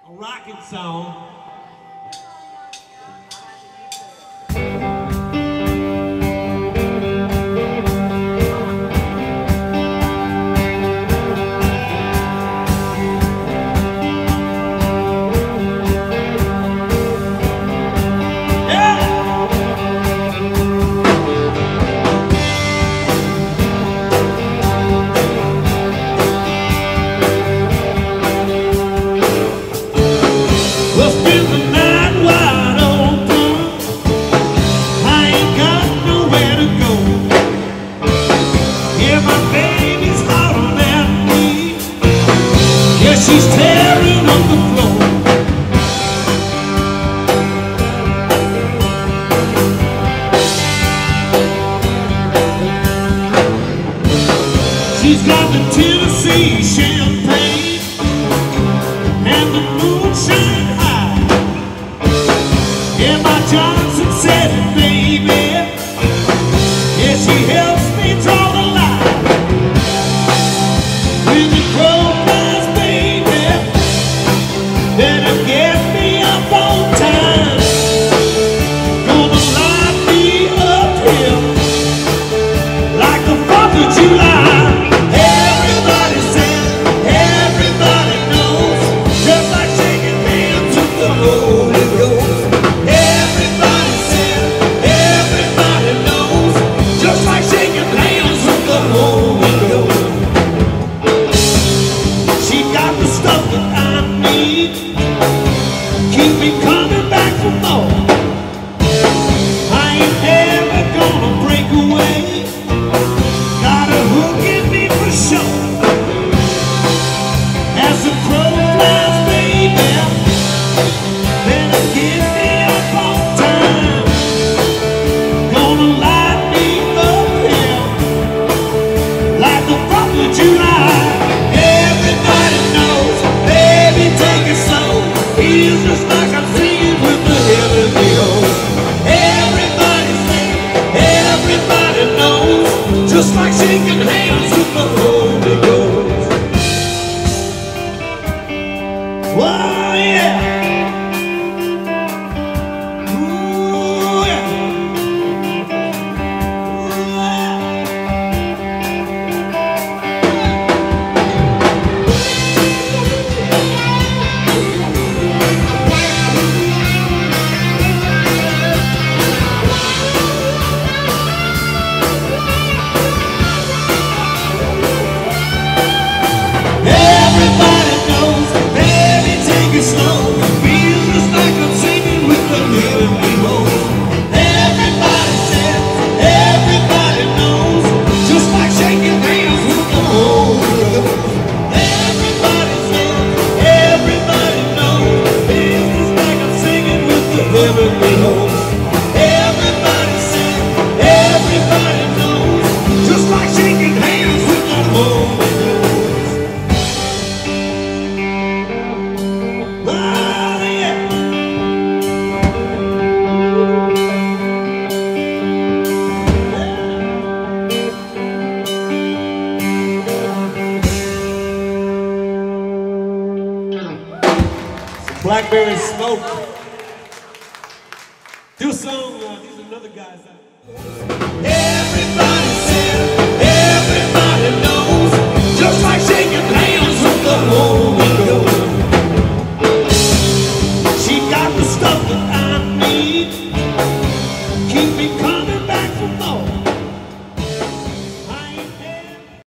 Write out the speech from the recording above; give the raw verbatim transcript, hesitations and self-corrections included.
A rocking song. She's tearing up the floor. She's got the Tennessee champagne and the moonshine high. Yeah, my Johnson said it, baby. Yeah, she helps me draw the line. When the crow flies, better get me up on time. Gonna light me up here like the fourth of July. Everybody says, everybody knows, just like shaking hands with the Holy Ghost. Everybody says, everybody knows, just like shaking hands with the Holy Ghost. She got the stuff that I need, keep me coming back for more. I ain't ever gonna break away, got a hook in me for sure. As the crow flies, baby, better get me up on time. Gonna light me up here like the fourth of July. Everybody knows, baby, take it slow. Feels just like I'm singing with the heavenly host. Everybody sing, everybody knows, just like shaking hands with the Holy Ghost. Whoa, yeah. Ooh, yeah. Everybody knows, baby, take it slow. Feels just like I'm singing with the heavenly host. Everybody says, everybody knows, just like shaking hands with the Holy Ghost. Everybody says, everybody knows, feels just like I'm singing with the heavenly host. Everybody says, everybody knows, just like shaking hands with the Holy Ghost. Blackberry Smoke. Do a song, uh, these are another guys out. Everybody says, everybody knows, just like shaking hands with the Holy Ghost. She got the stuff that I need, keep me coming back for more.